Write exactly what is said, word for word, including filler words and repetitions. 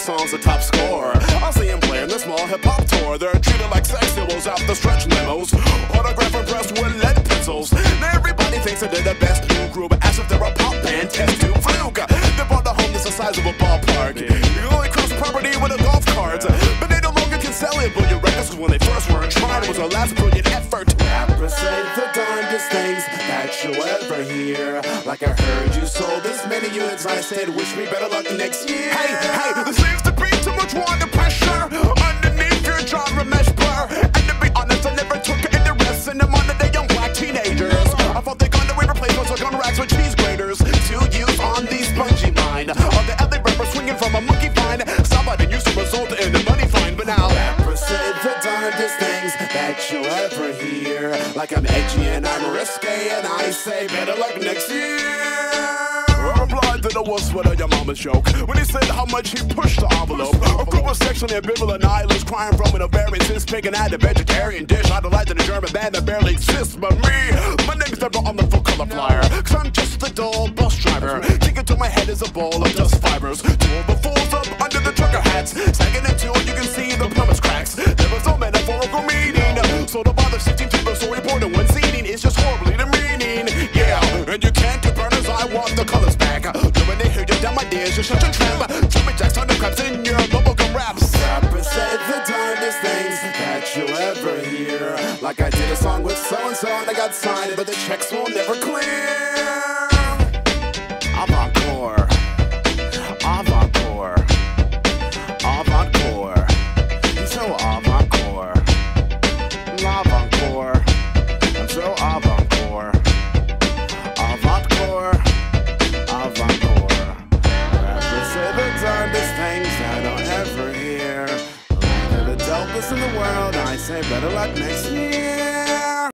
song's a top score. I'll see him playing the small hip-hop tour. They're treated like sex symbols out the stretch limos, autograph impressed with lead pencils. Now everybody thinks that they're the best new group, as if they're a pop band test tube fluke. They brought the home that's the size of a ballpark. You only cross property with a golf cart, but they no longer can sell it. But your records, when they first were tried, it was the last brilliant effort. Rappers say the darndest things that you'll ever hear. Like I heard you sold this many units, I said wish me better luck next year. Hey, hey, there seems to be too much water pressure underneath your genre mesh blur. And to be honest, I never took interest in them under the young black teenagers. I thought they gonna replace what's on racks with cheese graters to use on the spongy line of the L A rapper swinging from a monkey fine. Somebody used to result in a money fine, but now rappers say the darndest things that you'll ever hear. Like I'm edgy and I'm risque, and I say better luck next year. I replied to the was what your mama's joke when he said how much he pushed the envelope. A group of sexually ambivalent nihilists crying from an ovarian cyst, picking at a vegetarian dish. I delight in a German band that barely exists, but me, my name's never on the full color flyer, cause I'm just a dull bus driver. Thinking to my head is a bowl of dust fibers. Two of the fools up under the trucker hats, sagging into you can see the plumber's cracks. There was no metaphorical meaning, so don't bother sitting to the story board and one seating is just horribly demeaning. Yeah, and you can't get burners, I want the colors back. When they hear you down my dears, you're such a tramp. Jimmy Jacks on the crabs in your bubblegum raps. Rappers say the darndest things that you'll ever hear. Like I did a song with so-and-so and I got signed, but the checks will never clear. Avant-core, avant-core, avant-core. He's so avant-core, avant-core. I'm so avant-core, avant-core, avant-core. Rappers say the darndest things I don't ever hear. Like they're the dopest in the world, I say better luck next year.